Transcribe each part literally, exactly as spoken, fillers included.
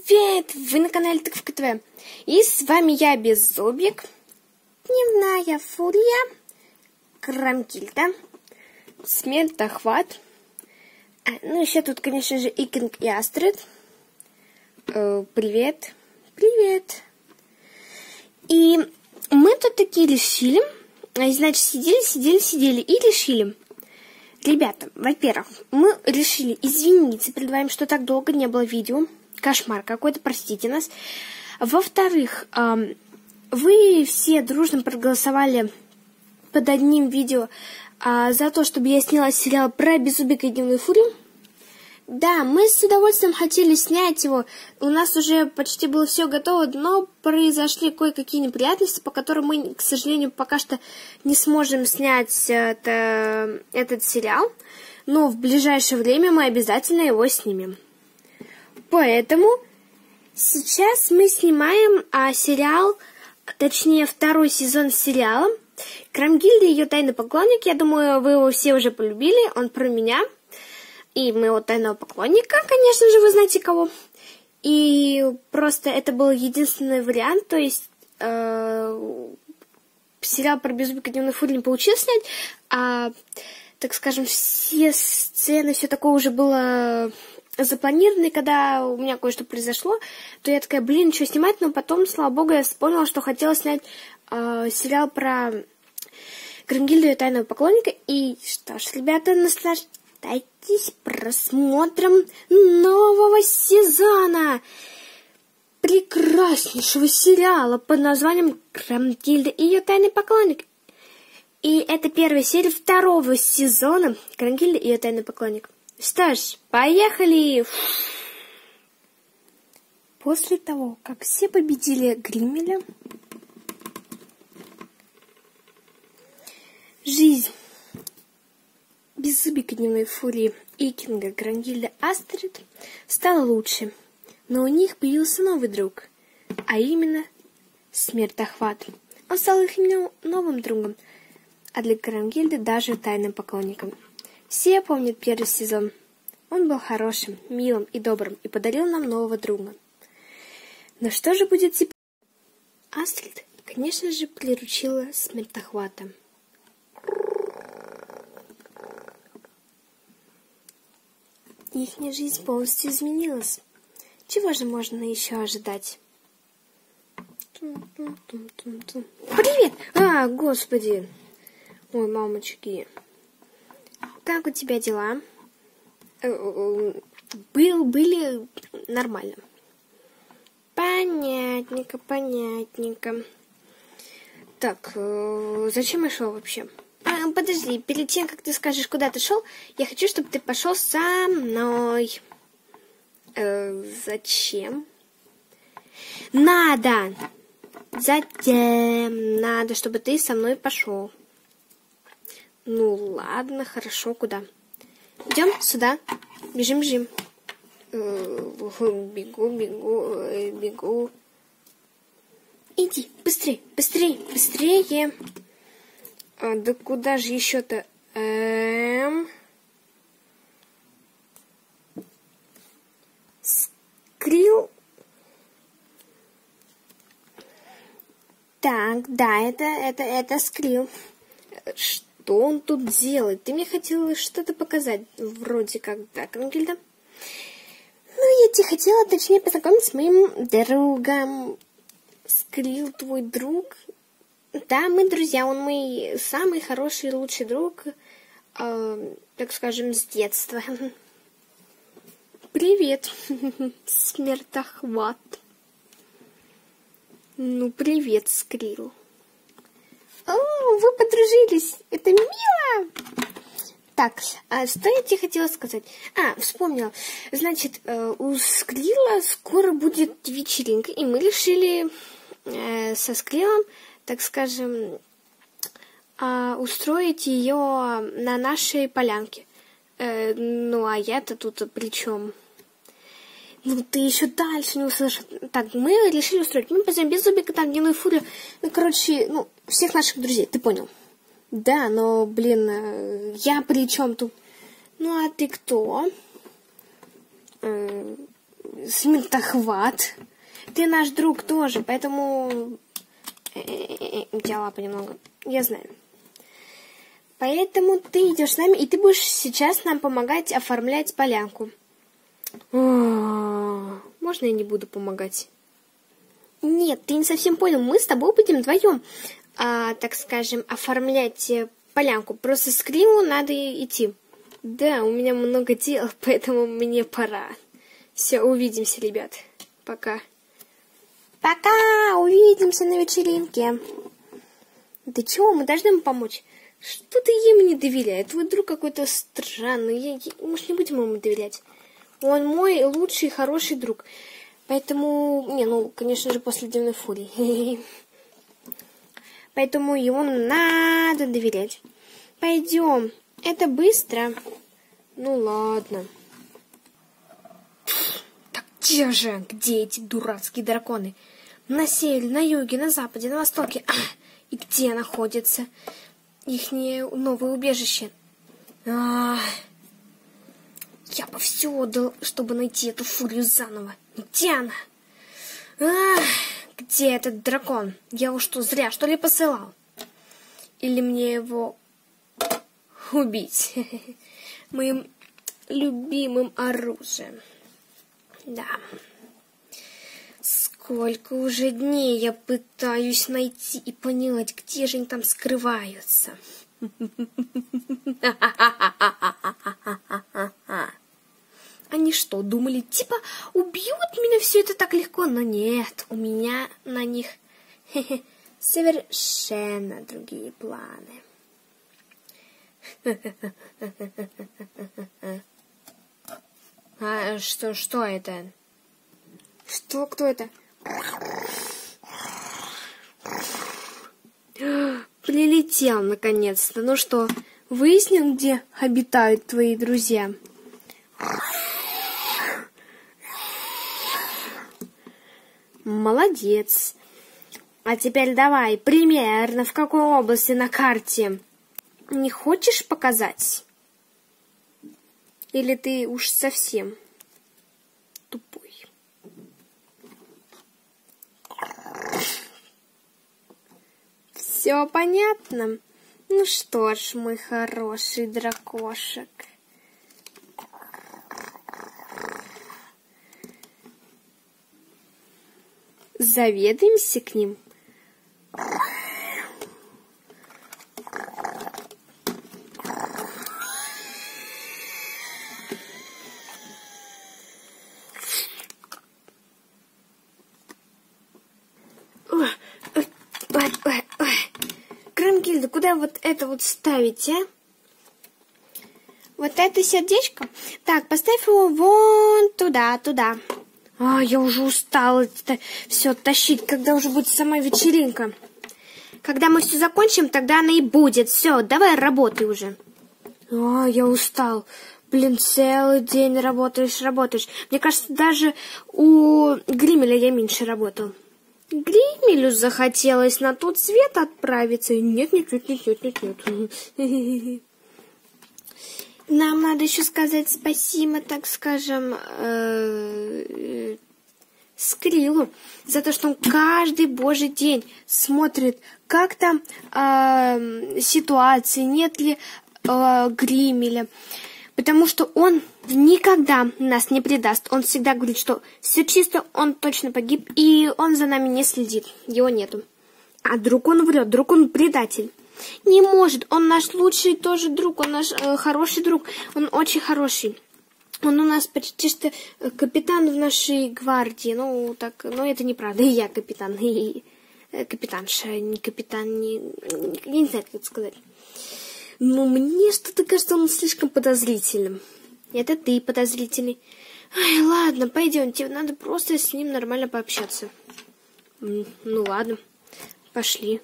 Привет! Вы на канале Тыковка ТВ. И с вами я, Беззубик, Дневная Фурия, Крамгильда, Смертохват. А, ну, еще тут, конечно же, Икинг и Астрид. Э, привет. Привет. И мы тут такие решили, значит, сидели, сидели, сидели и решили. Ребята, во-первых, мы решили извиниться перед вами, что так долго не было видео. Кошмар какой-то, простите нас. Во-вторых, э, вы все дружно проголосовали под одним видео э, за то, чтобы я сняла сериал про Беззубика и Дневную Фурию. Да, мы с удовольствием хотели снять его. У нас уже почти было все готово, но произошли кое-какие неприятности, по которым мы, к сожалению, пока что не сможем снять это, этот сериал. Но в ближайшее время мы обязательно его снимем. Поэтому сейчас мы снимаем а, сериал, точнее второй сезон сериала Крамгильда и ее тайный поклонник. Я думаю, вы его все уже полюбили, он про меня. И моего тайного поклонника, конечно же, вы знаете кого. И просто это был единственный вариант, то есть э, сериал про Беззубика и Дневную Фурию не получилось снять, а, так скажем, все сцены, все такое уже было запланировано, и когда у меня кое-что произошло, то я такая, блин, что снимать, но потом, слава богу, я вспомнила, что хотела снять э, сериал про Крамгильду и ее тайного поклонника. И что ж, ребята, наслаждайтесь. Дайтесь просмотром нового сезона прекраснейшего сериала под названием Крамгильда и ее тайный поклонник. И это первая серия второго сезона Крамгильда и ее тайный поклонник. Что ж, поехали! После того, как все победили Гриммеля, жизнь Беззубика, Дневной Фурии, Икинга, Крамгильда, Астрид стало лучше, но у них появился новый друг, а именно Смертохват. Он стал их новым другом, а для Крамгильды даже тайным поклонником. Все помнят первый сезон. Он был хорошим, милым и добрым и подарил нам нового друга. Но что же будет теперь? Астрид, конечно же, приручила Смертохвата. Ихняя жизнь полностью изменилась. Чего же можно еще ожидать? Привет! А, господи! Ой, мамочки. Как у тебя дела? Был, были нормально. Понятненько, понятненько. Так, зачем я шел вообще? А, подожди, перед тем, как ты скажешь, куда ты шел, я хочу, чтобы ты пошел со мной. Э, зачем? Надо! Затем надо, чтобы ты со мной пошел. Ну, ладно, хорошо, куда? Идем сюда. Бежим, бежим. Э, бегу, бегу, э, бегу. Иди, быстрее, быстрее, быстрее. А, да куда же еще-то? Эм... Скрил. Так, да, это, это, это Скрил. Что он тут делает? Ты мне хотела что-то показать, вроде как, да, Крамгильда? Ну, я тебе хотела, точнее, познакомить с моим другом. Скрил, твой друг? Да, мы друзья, он мой самый хороший и лучший друг, э, так скажем, с детства. Привет, Смертохват. Ну, привет, Скрил. О, вы подружились, это мило. Так, а что я тебе хотела сказать? А, вспомнила. Значит, э, у Скрила скоро будет вечеринка, и мы решили э, со Скрилом, так скажем, устроить ее на нашей полянке. Э, ну, а я-то тут при чем? Ну, ты еще дальше не услышал. Так, мы решили устроить. Мы позовем Беззубика, там, Дневную Фурию. Ну, короче, ну, всех наших друзей, ты понял? Да, но, блин, я при чем тут? Ну, а ты кто? Э, смертохват. Ты наш друг тоже, поэтому... У тебя лапа немного, я знаю. Поэтому ты идешь с нами, и ты будешь сейчас нам помогать оформлять полянку. Можно я не буду помогать? Нет, ты не совсем понял. Мы с тобой будем вдвоем, а, так скажем, оформлять полянку. Просто с Криму надо идти. Да, у меня много дел, поэтому мне пора. Все, увидимся, ребят. Пока. Пока, увидимся на вечеринке. Да чего, мы должны ему помочь. Что ты ему не доверяешь? Твой друг какой-то странный. Я, я, может, не будем ему доверять. Он мой лучший, хороший друг. Поэтому, не, ну, конечно же, после Дневной Фурии. Поэтому ему надо доверять. Пойдем. Это быстро. Ну, ладно. Так где же? Где эти дурацкие драконы? На севере, на юге, на западе, на востоке. А, и где находится их новое убежище? А, я бы все отдал, чтобы найти эту фурию заново. Где она? А, где этот дракон? Я его что, зря, что ли, посылал? Или мне его убить? Моим любимым оружием. Да. Сколько уже дней я пытаюсь найти и понять, где же они там скрываются. Они что, думали, типа, убьют меня все это так легко? Но нет, у меня на них совершенно другие планы. А что, что это? Что, кто это? Прилетел наконец-то. Ну что, выяснил, где обитают твои друзья? Молодец. А теперь давай, примерно в какой области на карте? Не хочешь показать? Или ты уж совсем тупой? Все понятно? Ну что ж, мой хороший дракошек. Заведаемся к ним? Крамгильда, куда вот это вот ставить, а? Вот это сердечко? Так, поставь его вон туда, туда. А, я уже устала это все тащить, когда уже будет сама вечеринка. Когда мы все закончим, тогда она и будет. Все, давай работай уже. А, я устал. Блин, целый день работаешь, работаешь. Мне кажется, даже у Гримеля я меньше работал. Гримелю захотелось на тот свет отправиться. Нет, нет, нет, нет, нет, нет, нет. Нам надо еще сказать спасибо, так скажем, э, Скрилу за то, что он каждый божий день смотрит, как там э, ситуации, нет ли э, Гримеля. Потому что он никогда нас не предаст. Он всегда говорит, что все чисто, он точно погиб, и он за нами не следит. Его нету. А друг он врет, друг он предатель. Не может, он наш лучший тоже друг, он наш э, хороший друг, он очень хороший. Он у нас почти что капитан в нашей гвардии. Ну, так, но это неправда, и я капитан, и капитанша, не капитан, не, не, не знаю, как это сказать. Но мне что-то кажется, он слишком подозрительным. Это ты подозрительный. Ай, ладно, пойдемте, надо просто с ним нормально пообщаться. Ну, ладно, пошли.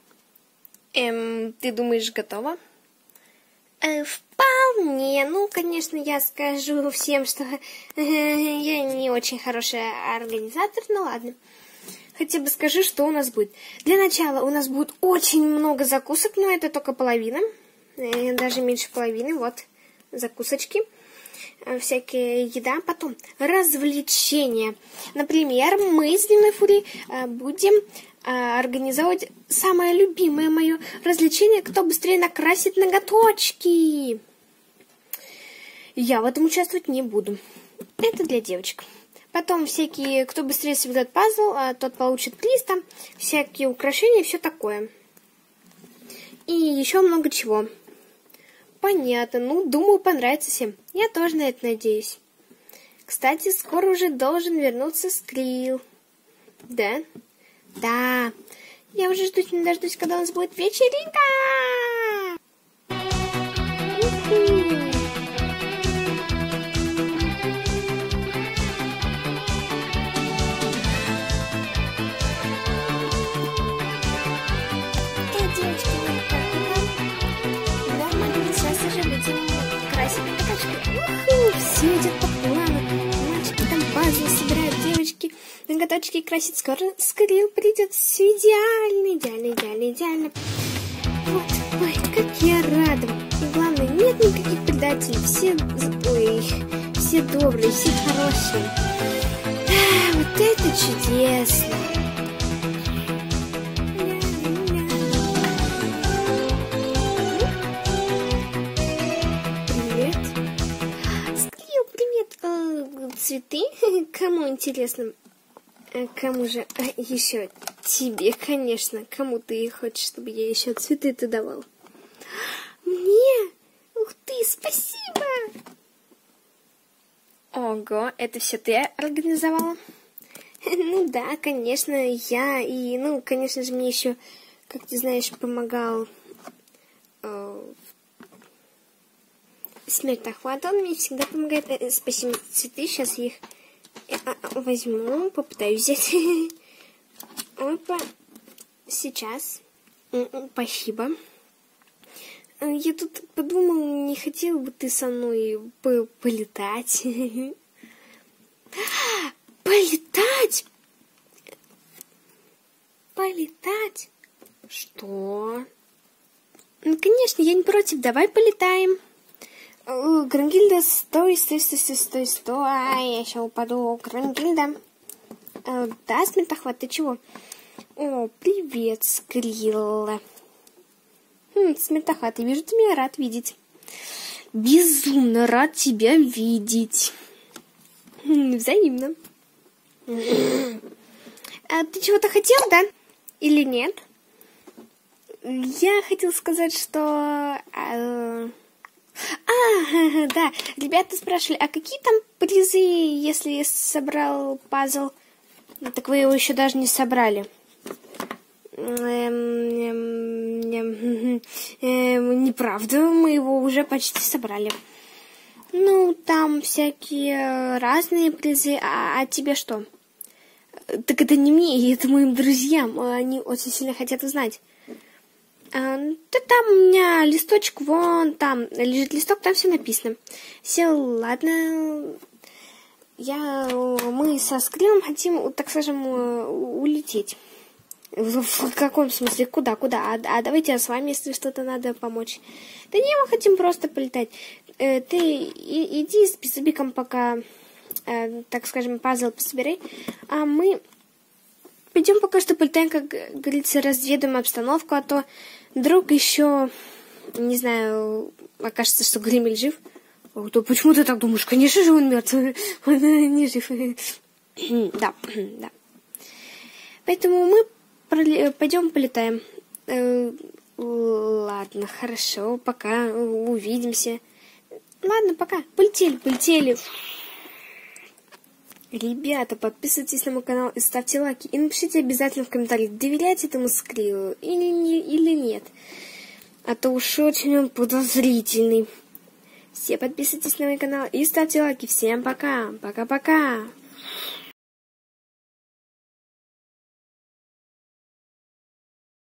Эм, ты думаешь, готова? Э, вполне. Ну, конечно, я скажу всем, что э, я не очень хороший организатор, но ладно. Хотя бы скажи, что у нас будет. Для начала у нас будет очень много закусок, но это только половина. Э, даже меньше половины. Вот, закусочки. всякая еда. Потом развлечения. Например, мы с Дневной Фурией будем организовывать самое любимое мое развлечение, кто быстрее накрасит ноготочки. Я в этом участвовать не буду. Это для девочек. Потом всякие, кто быстрее соберет пазл, тот получит приз, там всякие украшения, все такое. И еще много чего. Понятно. Ну, думаю, понравится всем. Я тоже на это надеюсь. Кстати, скоро уже должен вернуться Скрилл. Да? Да. Я уже жду не дождусь, когда у нас будет вечеринка. У-ху. Все идет по плану. Мальчики там пазлы собирают, девочки ноготочки красить. Скоро Скрилл придет. Все идеально, идеально, идеально, идеально. Вот, ой, как я рада. И главное, нет никаких предателей. Все, ой, все добрые, все хорошие. А, вот это чудесно. Цветы? Кому интересно? Кому же? Еще тебе, конечно. Кому ты хочешь, чтобы я еще цветы-то давал? Мне? Ух ты, спасибо! Ого, это все ты организовала? Ну да, конечно, я. И, ну, конечно же, мне еще, как ты знаешь, помогал Смертохват, он мне всегда помогает. Спасибо, цветы, сейчас я их возьму, попытаюсь взять. Опа, сейчас. Спасибо. Я тут подумал, не хотела бы ты со мной по полетать. Полетать? Полетать? Что? Ну, конечно, я не против, давай полетаем. Грангильда, стой, стой, стой, стой, стой, стой, я еще упаду. Грангильда. Да, Смертохват, ты чего? О, привет, Скрилл. Хм, Смертохват, я вижу, ты меня рад видеть. Безумно рад тебя видеть. Взаимно. А ты чего-то хотел, да? Или нет? Я хотел сказать, что... А, да, ребята спрашивали, а какие там призы, если собрал пазл? Ну, так вы его еще даже не собрали. Неправда, мы его уже почти собрали. Ну, там всякие разные призы. А, а тебе что? Так это не мне, это моим друзьям. Они очень сильно хотят узнать. А, да там у меня листочек, вон там лежит листок, там все написано. Все, ладно. Я, мы со Скриллом хотим, так скажем, улететь. В, в каком смысле? Куда? Куда? А, а давайте я с вами, если что-то надо помочь. Да не, мы хотим просто полетать. Э, ты и, иди с Пиццубиком пока, э, так скажем, пазл пособирай. А мы пойдем пока что полетаем, как говорится, разведаем обстановку, а то вдруг еще, не знаю, окажется, что Гремель жив. О, то почему ты так думаешь? Конечно же он мертв. Он не жив. Да, да. Поэтому мы пойдем полетаем. Э, ладно, хорошо, пока, увидимся. Ладно, пока. Полетели, полетели. Ребята, подписывайтесь на мой канал и ставьте лайки. И напишите обязательно в комментариях, доверяете этому Скриллу или, не, или нет. А то уж очень он подозрительный. Все подписывайтесь на мой канал и ставьте лайки. Всем пока. Пока-пока.